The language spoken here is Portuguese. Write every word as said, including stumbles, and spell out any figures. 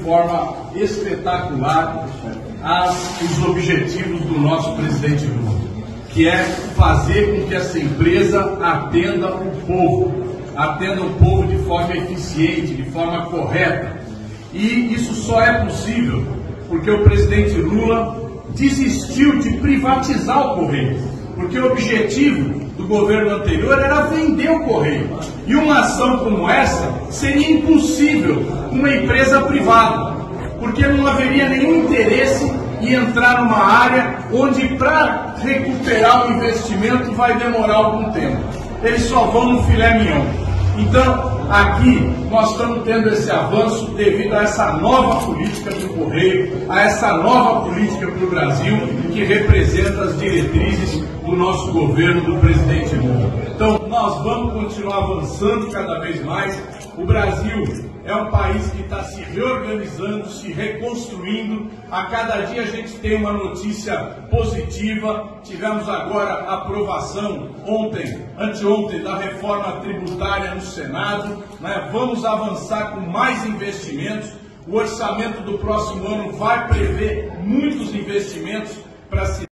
forma espetacular as, os objetivos do nosso presidente Lula, que é fazer com que essa empresa atenda o povo, atenda o povo de forma eficiente, de forma correta. E isso só é possível porque o presidente Lula desistiu de privatizar o Correio, porque o objetivo do governo anterior era vender o Correio. E uma ação como essa seria impossível com uma empresa privada, porque não haveria nenhum interesse em entrar numa área onde, para recuperar o investimento, vai demorar algum tempo. Eles só vão no filé mignon. Então, aqui nós estamos tendo esse avanço devido a essa nova política do Correio, a essa nova política para o Brasil, que representa as diretrizes do nosso governo, do presidente Lula. Então, nós vamos continuar avançando cada vez mais. O Brasil é um país que está se reorganizando, se reconstruindo. A cada dia a gente tem uma notícia positiva. Tivemos agora a aprovação ontem, anteontem, da reforma tributária no Senado, né? Vamos avançar com mais investimentos. O orçamento do próximo ano vai prever muitos investimentos para se